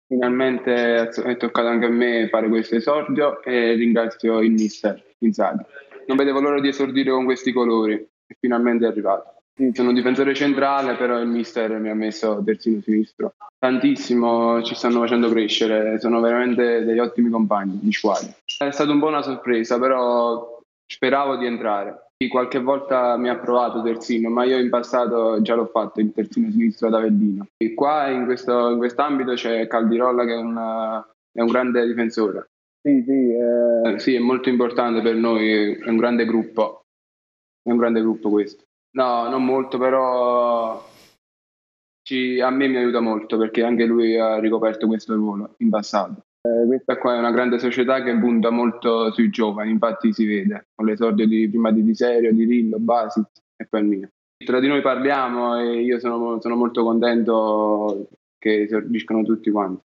Finalmente è toccato anche a me fare questo esordio e ringrazio il mister Inzaghi. Non vedevo l'ora di esordire con questi colori e finalmente è arrivato. Sì, sono un difensore centrale, però il mister mi ha messo terzino sinistro. Tantissimo, ci stanno facendo crescere, sono veramente degli ottimi compagni di squadra. È stata un po' una sorpresa, però speravo di entrare. Sì, qualche volta mi ha provato terzino, ma io in passato già l'ho fatto il terzino sinistro ad Avellino. E qua in quest'ambito c'è Caldirolla che è un grande difensore. Sì, sì, sì, è molto importante per noi, è un grande gruppo questo. No, non molto, però a me mi aiuta molto perché anche lui ha ricoperto questo ruolo in passato. Questa qua è una grande società che punta molto sui giovani, infatti si vede con l'esordio prima di Serio, di Rillo, Basic e poi il mio. Tra di noi parliamo e io sono molto contento che esordiscono tutti quanti.